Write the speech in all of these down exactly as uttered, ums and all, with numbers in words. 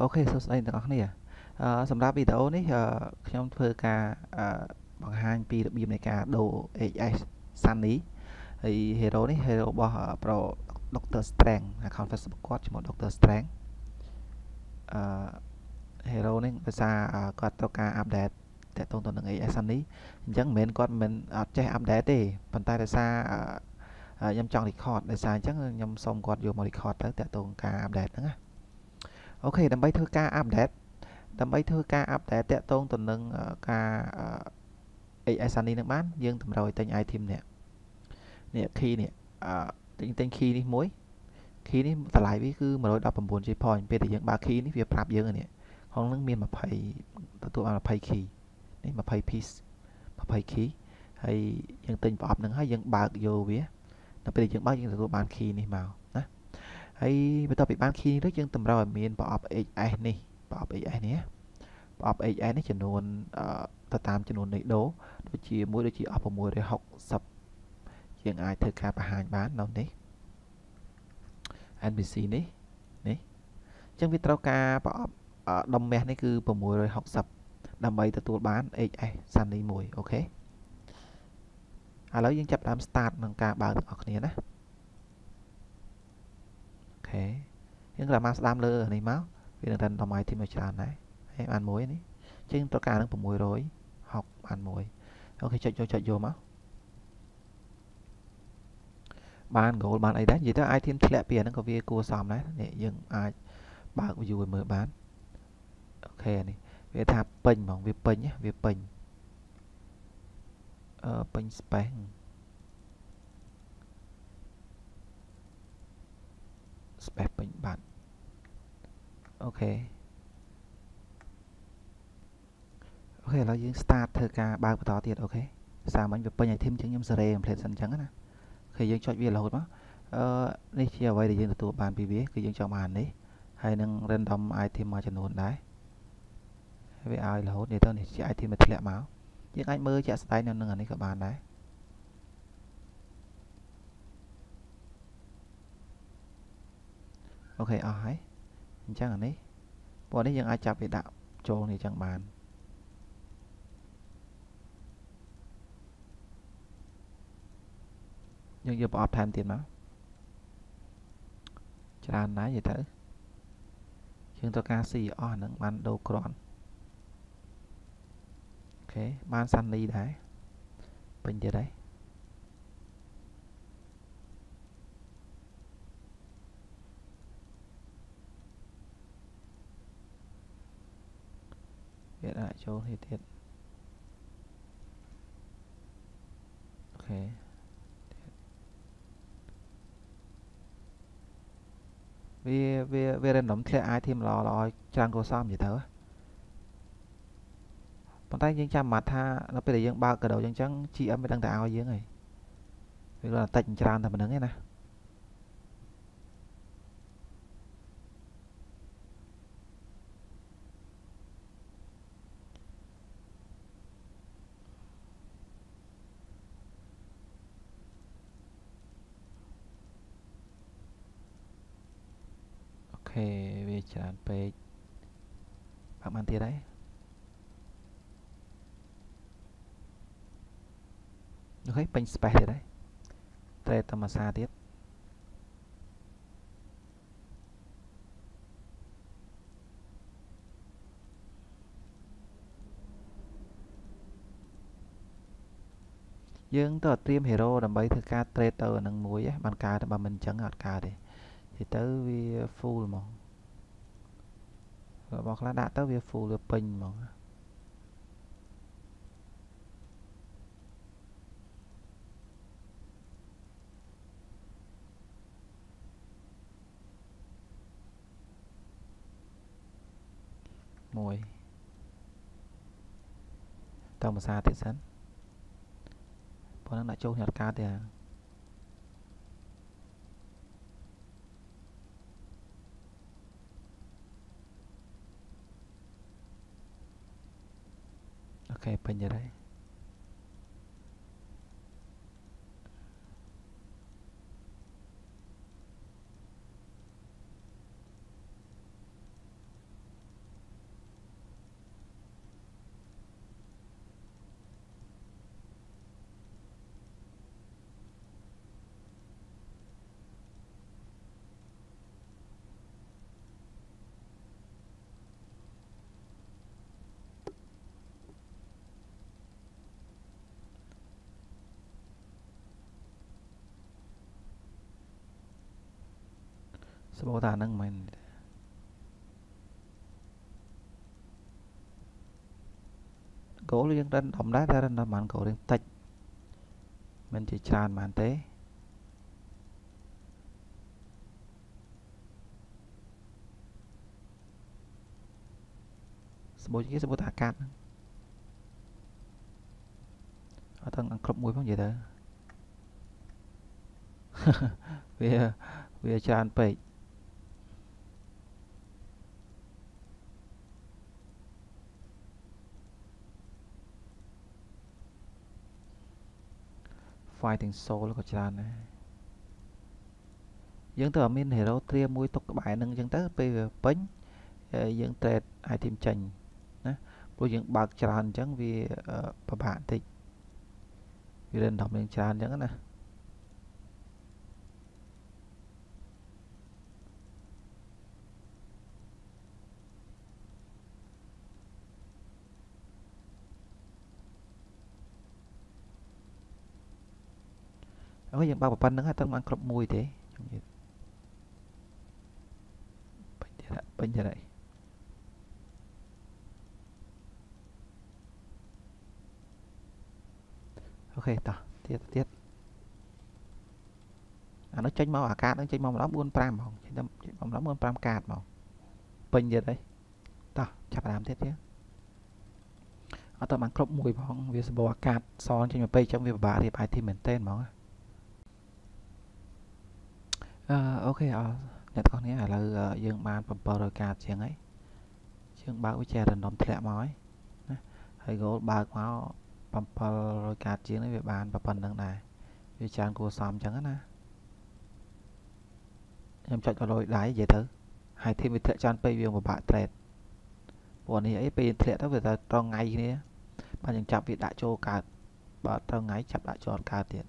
ok số đây là này à sầm đáp video này trong thơ ca bằng hai pi được bìm này cả đồ a i Sunny thì hero này hero bỏ pro Doctor Strange account Facebook quad một Doctor Strange hero nàyภาษาก็ต้องการอัปเดตแต่ตรงตัวหนึ่งไอ้ซันนี้ยังเหมือนก็มันอาจจะอัปเดตได้ปัจจัยภาษายำจองรีคอร์ดภาษาจังยำส่งกดอยู่มารีคอร์ดแล้วแต่ตรงการอัปเดตนะโอเคดับไปเธอการอัปเดตดับไปเธอการอัปเดตแต่ตรงตัวหนึ่งการไอ้ซันนี้นึกบ้านยังทำเราแต่งไอทีมเนี่ยเนี่ยคีย์เนี่ยแต่งแต่งคีย์นี่มุ้ยคีย์นี่แต่หลายวิคือมาโดยดับประมวลใช้พอยเป็นแต่ยังบาคีย์นี่เวียปรับเยอะเนี่ยห้องนึงมีมาไพ่ตัวมาไพ่คีย์นี่มาไพ่พีซมาไพ่คีย์ให้ยังติงประอบหนึ่งให้ยังบากโยเวียนั่นเป็นยังบากยังตัวบานคีย์นี่มานะให้ไปต่อไปบานคีย์ด้วยยังติงเรามีประอบเอไอนี่ประอบเอไอนี้ประอบเอไอนี่จำนวนตัวตามจำนวนในโดโดยจีมวยโดยจีออกประมวลโดยหกสับยังไอเธอการประหารบ้านเราเนี่ย เอ็น พี ซี នេះនេះចឹងវាត្រូវការប្រអប់ដុំមាសនេះគឺหกร้อยหกสิบដើម្បីទទួលបាន เอช เอส Sunny មួយអូខេឥឡូវយើងចាប់ដើម start នឹងការបើកទាំងអស់គ្នាណាអូខេយើងក៏មកស្ដាំលើនេះមកវានឹងតែតម្លៃទីមួយច្រើនដែរហើយបានមួយនេះចឹងត្រូវការនឹងหกร้อยหกបានមួយអូខេចុចចូលចុចយកមកបាន goal បានអីដែរនិយាយទៅ item ធ្លាក់ពីអាហ្នឹងក៏វាគួរសមដែរនេះយើងអាចបើក view ឲ្យមើលបានអូខេនេះវាថាពេញហ្មងវាពេញវាពេញអឺពេញ space space ពេញបាត់អូខេអូខេឥឡូវយើង start ធ្វើការបើកបន្តទៀតអូខេសារមិញវាពេញ item ចឹងខ្ញុំ share template សិនចឹងណាគឺយើងចុចវារហូតមកអឺនេះជាអ្វីដែលយើងទទួលបានពីវាគឺយើងចង់បាននេះហើយនឹង random item មួយចំនួនដែរហើយវាឲ្យរហូតនេះទៅនេះជា item ដែលធ្លាក់មកយើងអាចមើលជាក់ស្ដែងនៅនឹងអានេះក៏បានដែរអូខេអស់ហើយអញ្ចឹងអានេះពណ៌នេះយើងអាចចាប់វាដាក់ចូលនេះចឹងបានយើងយកប្រអប់ថែមទៀតមកច្រើនដែរនិយាយទៅយើងត្រូវការស៊ីអស់ហ្នឹងបានដូរគ្រាន់អូខេបានសាន់នីដែរពេញទៀតហើយវាដាក់ចូលនេះទៀតអូខេវាវាវា random ធ្លាក់ item ល្អល្អច្រើនកុសលនិយាយទៅប៉ុន្តែយើងចាំមកថានៅពេលដែលយើងបើកកដោអញ្ចឹង จี เอ็ม មិនដឹងតែឲ្យយើងហីវាគាត់តែតិចច្រើនតែប៉ុណ្្នឹងឯណាអូខេវាច្រើនពេកបើបានទៀតហើយអូខេពេញ space ទៀតហើយតែតមកសាទៀតយើងទៅត្រៀម hero ដើម្បីធ្វើការ trade ទៅអានឹងមួយបានកើតតែបើមិនអញ្ចឹងអត់កើតទេនិយាយទៅវា full ហ្មងរបស់ខ្លះដាក់ទៅវា full វាពេញហ្មងមួយតមកសាទៀតសិនព្រោះនឹងដាក់ចូលខ្ញុំអត់កើតទេអូខេពេញទៀតហើយสมมติថាហ្នឹងមិនគោលយើងរឹនដំដែរតែរឹនដំបានគោលយើងតិចមិនជាច្រើនបានទេសម្បូរគេសម្បូរថាកាត់អត់ទាំងគ្រប់មួយផងនិយាយទៅវាវាច្រើនពេកfighting soul ក៏ច្រើនដែរយើងទៅអត់មាន hero ត្រៀមមួយទុកក្បែរនឹងអញ្ចឹងទៅពេលវាពេញយើង trade item ចេញណាព្រោះយើងបើកច្រើនអញ្ចឹងវាពិបាកបន្តិចវា random យើងច្រើនអញ្ចឹងណាអូយើងបើកប៉ុណ្្នឹងហើយតែបានគ្រប់មួយទេពេញទៀតពេញទៀតហើយអូខេតោះទៀតទៀតអានោះចេញមកអាកាតនឹងចេញមកម្ដង bốn năm ហ្មងចេញមកម្ដង bốn năm កាតហ្មងពេញទៀតហើយតោះចាប់ដើមទៀតទៀតអត់តបានគ្រប់មួយផងវាសម្បូរអាកាតសនចេញមកពេកចឹងវាពិបាករៀប item មែនតើហ្មងអឺអូខេអរអ្នកទាំងអស់គ្នាឥឡូវយើងបាន bảyរយកាតជាងហើយយើងបើកវាចេះ random ធ្លាក់មកហើយណាហើយ goal បើកមក bảyរយកាតជាងនេះវាបានប៉ុណ្្នឹងដែរវាច្រើនគួរសមអញ្ចឹងណាខ្ញុំចុចដល់លុយដៃនិយាយទៅហើយធីមវាធ្លាក់ច្រើនពេកវាពិបាក trade ព្រោះនេះអីពេលធ្លាក់ទៅវាទៅត្រង់ថ្ងៃគ្នាបាទយើងចាប់វាដាក់ចូលកើតបើត្រង់ថ្ងៃចាប់ដាក់ចូលកើតទៀត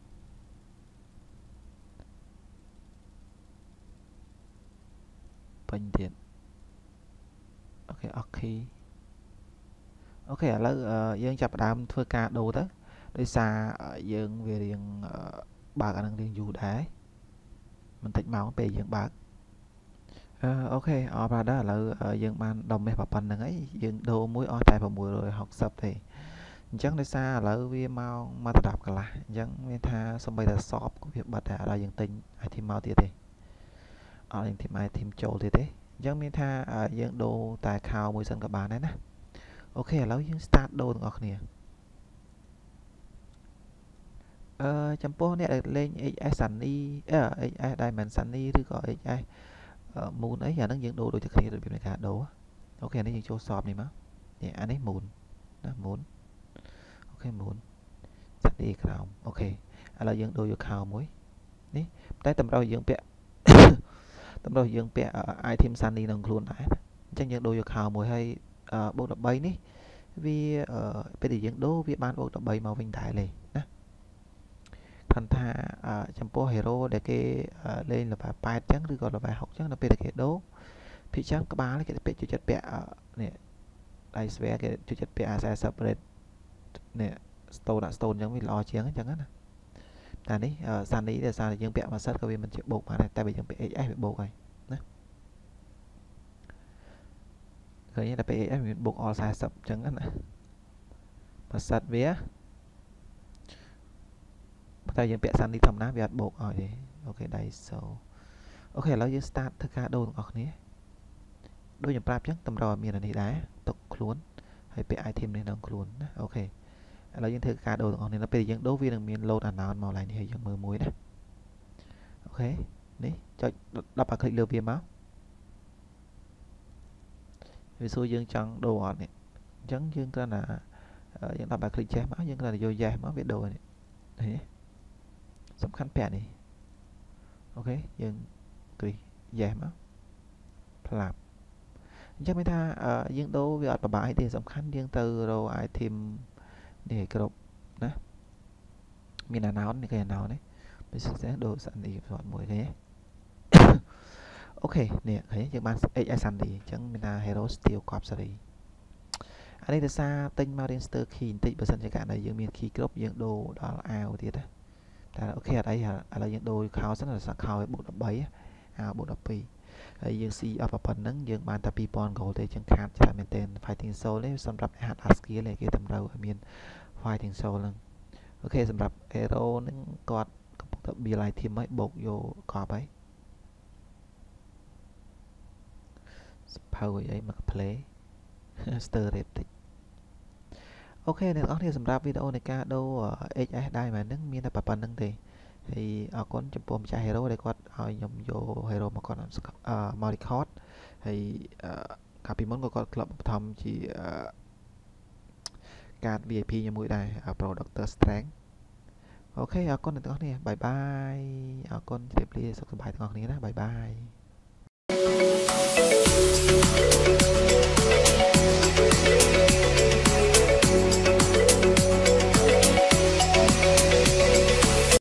ពេញទៀតអូខេអូខេអូខេឥឡូវយើងចាប់ផ្ដើមធ្វើការដូរទៅដោយសារយើងវារៀងបើកអានឹងរៀងយូរដែរបន្តិចមកពេលយើងបើកអឺអូខេអរបាទឥឡូវយើងបានដំមេះប៉ុណ្្នឹងហើយយើងដូរមួយអស់តែ sáu trăm sáu mươi ទេអញ្ចឹងដោយសារឥឡូវវាមកមកដល់កន្លះអញ្ចឹងមានថាសំបីតែសອບក៏វាបិទដែរឥឡូវយើងទិញ item មកទៀតទេអត់យើងទិញ item ចូលទៀតទេអញ្ចឹងមានថាយើងដូរតែខោមួយសិនក៏បានដែរណាអូខេឥឡូវយើង start ដូរទាំងអស់គ្នាអឺចំពោះអ្នកដែលលេង เอช เอส Sunny អឺ เอช เอสDiamond Sunny ឬក៏ เอช เอสMoon អីអាហ្នឹងយើងដូរដូចតែគ្នារបៀបនៃការដូរអូខេនេះយើងចូលសອບនេះមកនេះអានេះ Moon ណា Moon អូខេ Moon សាត់ឌីក្រោមអូខេឥឡូវយើងដូរយកខោមួយនេះតែតម្រូវយើងពាក់តម្រូវយើងពាក់ item Sunny ក្នុងខ្លួនដែរអញ្ចឹងយើងដូរយកខោមួយហើយបូក13នេះវាពេលដែលយើងដូរវាបានបូក13មកវិញដែរលេណាគាត់ថាចំពោះ hero ដែលគេលេង level แปด ចឹងឬក៏ level หก ចឹងដល់ពេលដែលគេដូរភាគច្រើនក្បាលគេពាក់ជួយចិត្តពាក់នេះដៃស្វែគេជួយចិត្តពាក់ forty នេះ stone stone ចឹងវាល្អជាងចឹងណាតែនេះ Sunny ដែលសារយើងពាក់មួយសិតក៏វាមិនជាបូកបានដែរតែបើយើងពាក់ เอช เอส វាបូកហើយណាឃើញតែពាក់ เอช เอส វាបូក all forty ចឹងណាមួយសិតវាតែយើងពាក់ Sunny ធម្មតាវាអត់បូកឲ្យទេអូខេដៃសូអូខេឥឡូវយើង start ធ្វើការដូរទាំងអស់គ្នាដូចខ្ញុំប្រាប់ចឹងតម្រូវឲ្យមាននេះដែរទុកខ្លួនហើយពាក់ item នេះក្នុងខ្លួនណាអូខេឥឡូវយើងធ្វើការដូរទាំងអស់គ្នាដល់ពេលយើងដូរវានឹងមាន load amount មកឡើងនេះហើយយើងមើលមួយណាអូខេនេះចុច10អាคลิกលើវាមកវាសួរយើងចង់ដូរអត់នេះអញ្ចឹងយើងគ្រាន់តែយើង10អាคลิกចេះមកយើងគ្រាន់តែយក yes មកវាដូរនេះឃើញទេសំខាន់ពាក់នេះអូខេយើងគ្រី yes មកផ្លាប់អញ្ចឹងមានថាយើងដូរវាអត់ប្របាក់ទេសំខាន់យើងទៅរក item នេះគ្រប់ណាមាន amount នេះគេ amount នេះពេលសិក្សាដូរ Sunny ផ្ទាត់មួយឃើញទេអូខេនេះឃើញយើងបាន เอช เอส Sunny អញ្ចឹងមានថា hero steel កប់សេរីអានេះដោយសារទិញមករៀងស្ទើរ key បន្តិចបើសិនជាករណីយើងមាន key គ្រប់យើងដូរដល់អាវទៀតណាតែអូខេអត់អីឥឡូវយើងដូរខោសិនដល់ខោឲ្យបូក13អាវបូក12 ហើយយើងស៊ីអត់ប៉ុណ្ណឹងយើងបានតែtwo thousand gold ទេចឹងខាតច្រើនមែនទែន fighting soul នេះសម្រាប់ហាត់ hard skill ទេគេតម្រូវឲ្យមាន fighting soul ហ្នឹងអូខេសម្រាប់ hero ហ្នឹងគាត់កំពុងតែ build item ឲ្យបូកយកកប់ហើយសភៅអីមក play stir rate តិចអូខេអ្នកនរគ្នាសម្រាប់វីដេអូនៃការដូរ เอช เอส ដែរមែនហ្នឹងមានតែប៉ុណ្្នឹងទេហើយអរគុណចំពោះម្ចាស់ hero ដែលគាត់ឲ្យខ្ញុំយក hero មកគាត់អឺមក record ហើយកាលពីមុនក៏គាត់ធ្លាប់បឋមជាកាត វី ไอ พี ជាមួយដែរ Pro Doctor Strength អូខេអរគុណអ្នកទាំងអស់គ្នាបាយបាយអរគុណជម្រាបលាសុខសប្បាយទាំងអស់គ្នាណាបាយបាយ